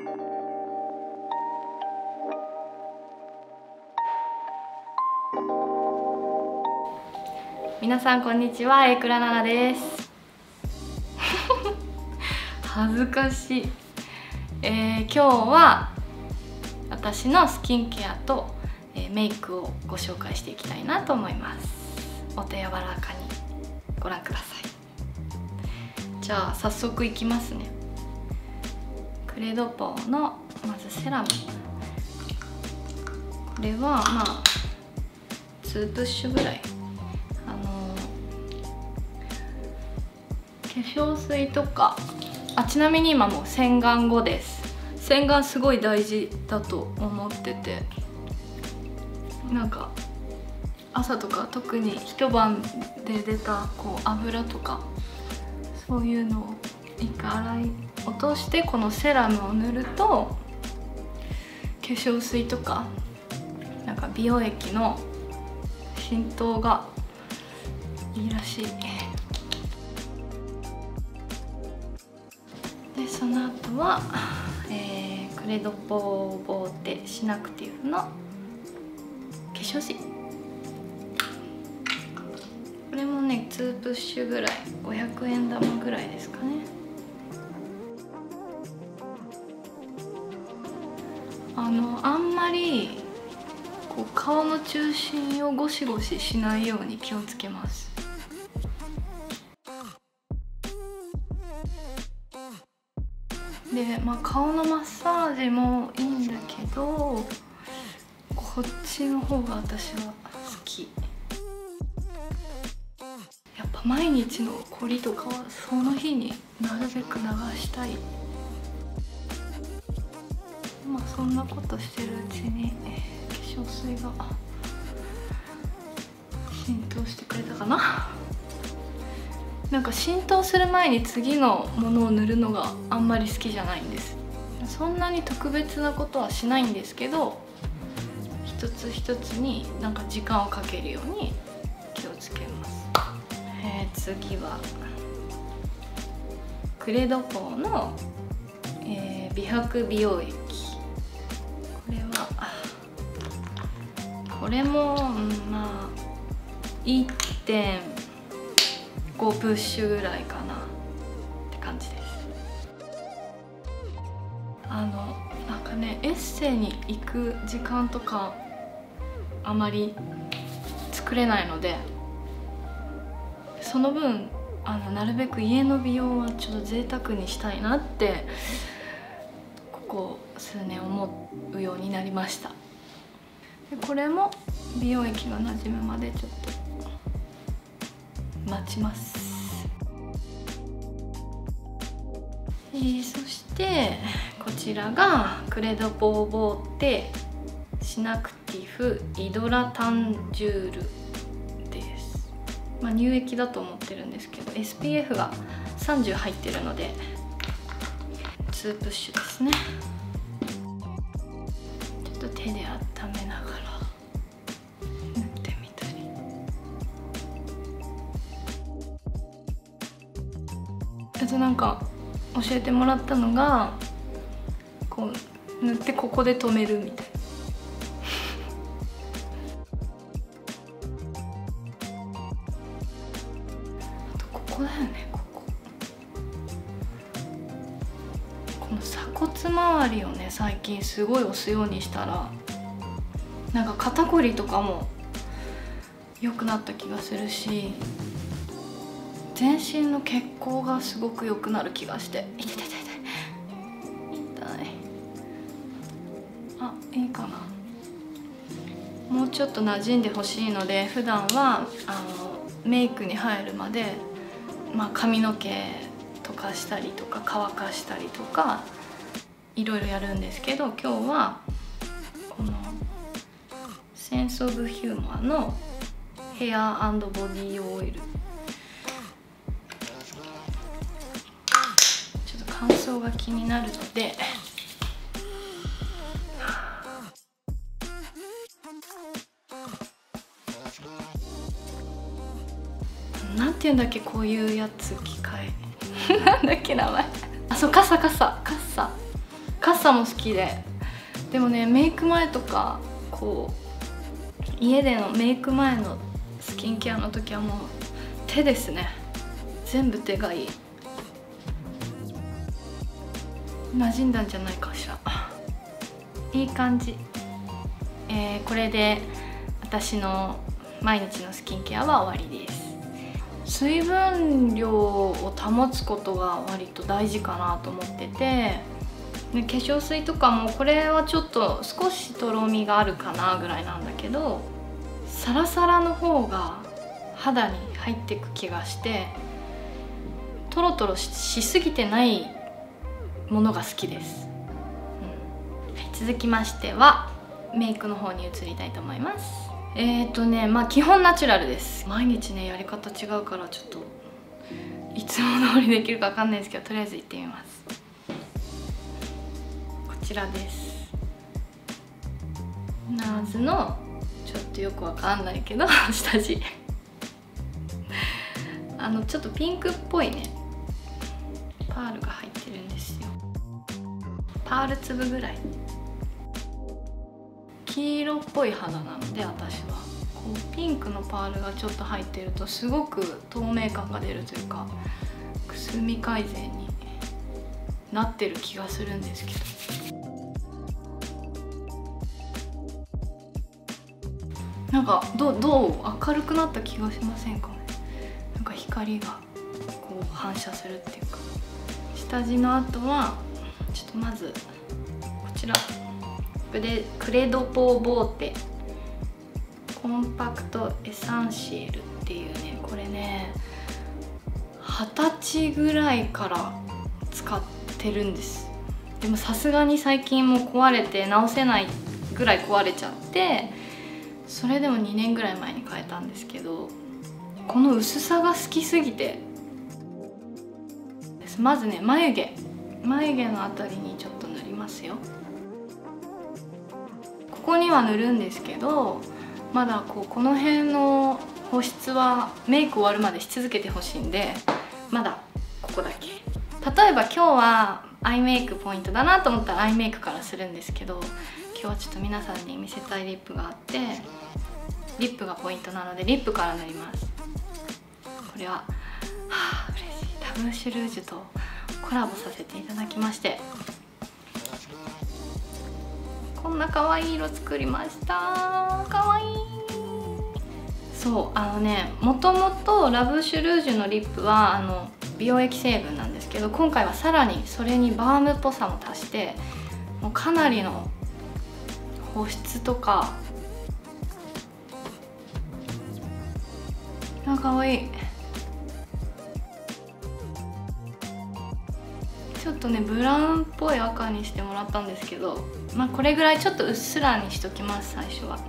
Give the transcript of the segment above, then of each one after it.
皆さんこんにちは、エクラナナです恥ずかしい。今日は私のスキンケアと、メイクをご紹介していきたいなと思います。お手柔らかにご覧ください。じゃあ早速いきますね。クレドポーのまずセラム、これはまあ2プッシュぐらい。化粧水とか、ちなみに今もう洗顔後です。洗顔すごい大事だと思ってて、なんか朝とか特に一晩で出たこう油とかそういうのを一回洗い落として、このセラムを塗ると化粧水とかなんか美容液の浸透がいいらしい。でその後は、クレドポーボーテシナクティブの化粧水、これもね2プッシュぐらい、500円玉ぐらいですかね。あんまりこう顔の中心をゴシゴシしないように気をつけます。で、顔のマッサージもいいんだけど、こっちの方が私は好き。やっぱ毎日の凝りとかはその日になるべく流したい。そんなことしてるうちに化粧水が浸透してくれたかな。なんか浸透する前に次のものを塗るのがあんまり好きじゃないんです。そんなに特別なことはしないんですけど、一つ一つになんか時間をかけるように気をつけます。次はクレドポーの、美白美容液。これもまあ 1.5 プッシュぐらいかなって感じです。なんかね、エッセイに行く時間とかあまり作れないので、その分なるべく家の美容はちょっと贅沢にしたいなってここ数年思うようになりました。でこれも美容液がなじむまでちょっと待ちます。そしてこちらがクレドポーボーテシナクティフイドラタンジュールです。乳液だと思ってるんですけど SPF が30入ってるので2プッシュですね。ちょっと手で温めながら塗ってみたり。なんか教えてもらったのが、こう塗ってここで止めるみたいな。あとここだよね、この鎖骨周りをね最近すごい押すようにしたら、なんか肩こりとかも良くなった気がするし、全身の血行がすごく良くなる気がして、痛い。いいかな。もうちょっと馴染んでほしいので、普段はメイクに入るまで、髪の毛とかしたりとか乾かしたりとかいろいろやるんですけど、今日はこのセンスオブヒューマーのヘア&ボディオイル、ちょっと乾燥が気になるのでなんていうんだっけ、こういうやつ、機械なんだっけ名前。そう、カッサ朝も好きで、でもねメイク前とかこう家でのメイク前のスキンケアの時はもう手ですね。全部手がいい。馴染んだんじゃないかしら。いい感じ。これで私の毎日のスキンケアは終わりです。水分量を保つことが割と大事かなと思ってて、で化粧水とかもこれはちょっと少しとろみがあるかなぐらいなんだけど、サラサラの方が肌に入っていく気がして、トロトロ しすぎてないものが好きです、はい、続きましてはメイクの方に移りたいと思います。まあ基本ナチュラルです。毎日ねやり方違うからちょっといつも通りできるか分かんないですけど、とりあえず行ってみます。こちらです。NARS のちょっとよくわかんないけど下地ちょっとピンクっぽいねパールが入ってるんですよ。パール粒ぐらい。黄色っぽい肌なので、私はこうピンクのパールがちょっと入ってるとすごく透明感が出るというか、くすみ改善になってる気がするんですけど、なんかどう明るくなった気がしませんかね。なんか光がこう反射するっていうか。下地の後はちょっとまずこちらクレドポーボーテコンパクトエサンシエルっていうね、これね20歳ぐらいから使ってるんです。でもさすがに最近もう壊れて直せないぐらい壊れちゃって、それでも2年ぐらい前に変えたんですけど、この薄さが好きすぎて。まずね眉毛のあたりにちょっと塗りますよ。ここには塗るんですけど、まだこの辺の保湿はメイク終わるまでし続けてほしいんで、まだここだけ。例えば今日はアイメイクポイントだなと思ったらアイメイクからするんですけど、今日はちょっと皆さんに見せたいリップがあって、リップがポイントなのでリップから塗ります。これは嬉しい、ラブシュルージュとコラボさせていただきまして、こんな可愛い色作りました。可愛い。そうもともとラブシュルージュのリップは美容液成分なんですけど、今回はさらにそれにバームっぽさも足して、もうかなりの保湿とか。可愛い。ちょっとねブラウンっぽい赤にしてもらったんですけど、まあこれぐらいちょっとうっすらにしときます。最初は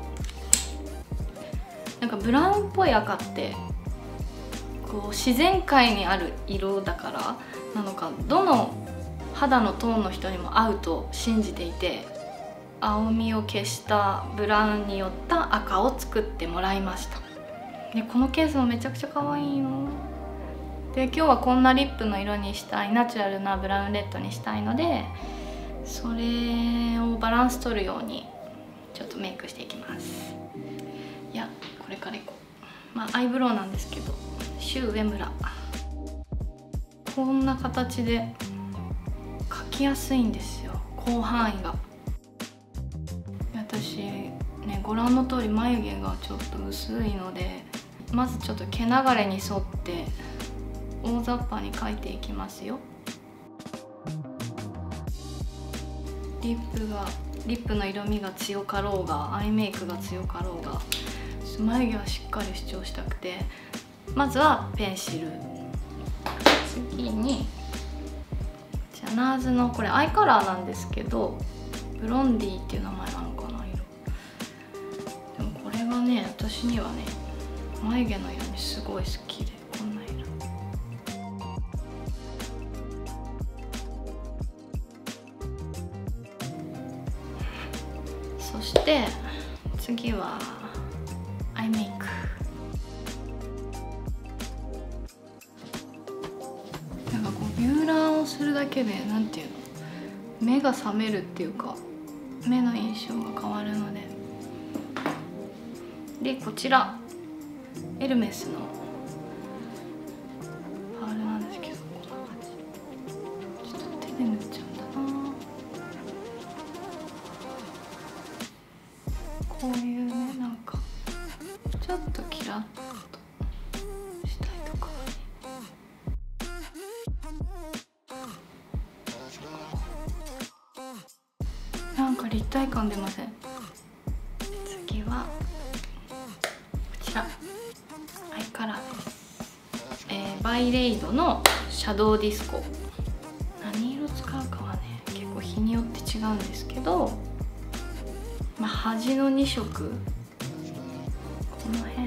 なんかブラウンっぽい赤ってこう自然界にある色だからなのか、どの肌のトーンの人にも合うと信じていて、青みを消したブラウンによった赤を作ってもらいました。でこのケースもめちゃくちゃ可愛いので、今日はこんなリップの色にしたい、ナチュラルなブラウンレッドにしたいので、それをバランス取るようにちょっとメイクしていきます。いやこれからいこう。まあアイブロウなんですけど、シュウ上村こんな形で描きやすいんですよ、広範囲が。私ねご覧の通り眉毛がちょっと薄いので、まずちょっと毛流れに沿って大雑把に描いていきますよ。リップの色味が強かろうがアイメイクが強かろうが、眉毛はしっかり主張したくて、まずはペンシル。次にじゃあ NARS のこれアイカラーなんですけど、ブロンディっていう名前なのかな、色。でもこれがね私にはね眉毛の色にすごい好きで、こんな色。そして次はアイメイク。なんかこうビューラーをするだけでなんていうの、 目が覚めるっていうか目の印象が変わるので。でこちらエルメスのパールなんですけど、こんな感じ。ちょっと手で塗っちゃうんだな。こういうね、なんかちょっとキラッとしたりとか、なんか立体感出ません？次はこちらアイカラーです。バイレイドのシャドウディスコ。何色使うかはね結構日によって違うんですけど、まあ、端の2色、この辺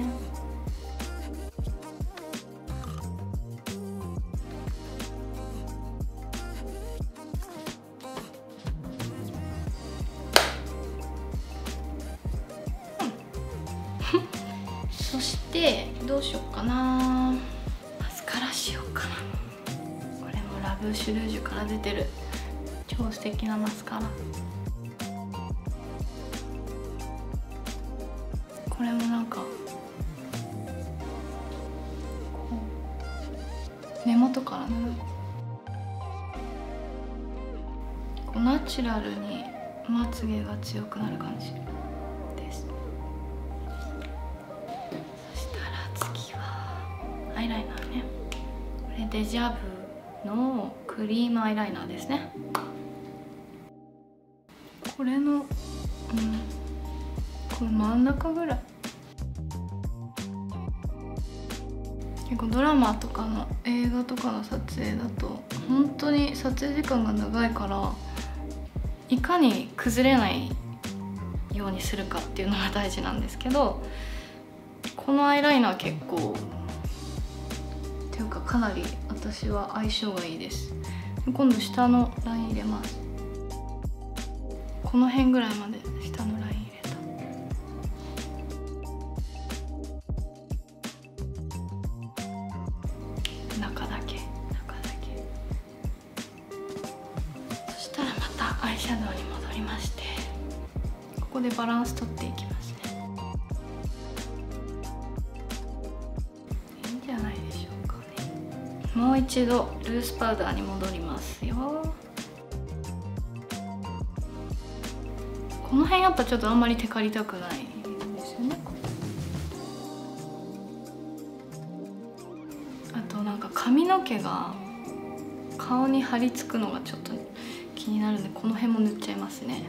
そしてどうしようかな、マスカラしようかな。これもラブシュルージュから出てる超素敵なマスカラ。これもなんか根元から塗る。こうナチュラルにまつげが強くなる感じです。そしたら次はアイライナーね。これデジャブのクリームアイライナーですね。これのこれ真ん中ぐらい。結構ドラマとかの映画とかの撮影だと本当に撮影時間が長いから、いかに崩れないようにするかっていうのが大事なんですけど、このアイライナー結構っていうかかなり私は相性がいいです。今度下のライン入れます。この辺ぐらいまで下のライン入れた。中だけ。そしたらまたアイシャドウに戻りまして、ここでバランス取っていきますね。いいんじゃないでしょうかね。もう一度ルースパウダーに戻りますよ。この辺やっぱちょっとあんまりテカりたくないんですよね。あとなんか髪の毛が顔に張り付くのがちょっと気になるんで、この辺も塗っちゃいますね。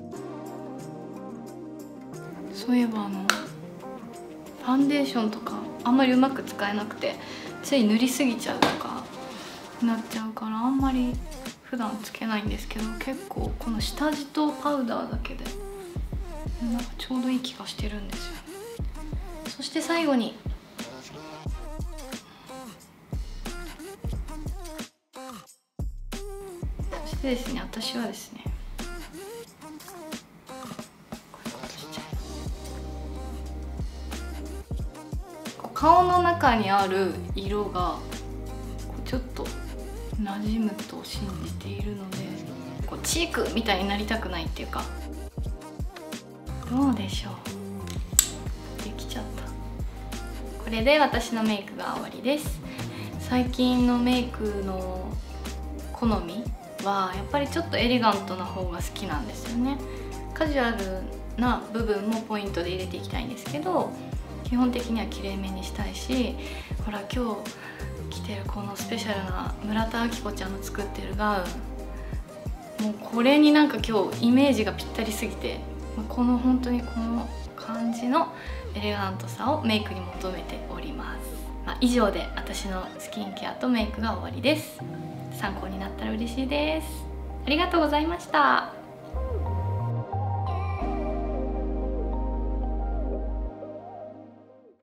そういえばファンデーションとかあんまりうまく使えなくて、つい塗りすぎちゃうとかなっちゃうから、あんまり普段つけないんですけど、結構この下地とパウダーだけでなんかちょうどいい気がしてるんですよね。そして最後にそしてですね、私はですねこういうことしちゃいます。顔の中にある色がちょっと馴染むと信じているので、こうチークみたいになりたくないっていうか、どうでしょう、できちゃった。これで私のメイクが終わりです。最近のメイクの好みはやっぱりちょっとエレガントな方が好きなんですよね。カジュアルな部分もポイントで入れていきたいんですけど、基本的にはきれいめにしたいし、ほら今日着てるこのスペシャルな村田明子ちゃんの作ってるガウン、もうこれになんか今日イメージがぴったりすぎて、この本当にこの感じのエレガントさをメイクに求めております。以上で私のスキンケアとメイクが終わりです。参考になったら嬉しいです。ありがとうございました。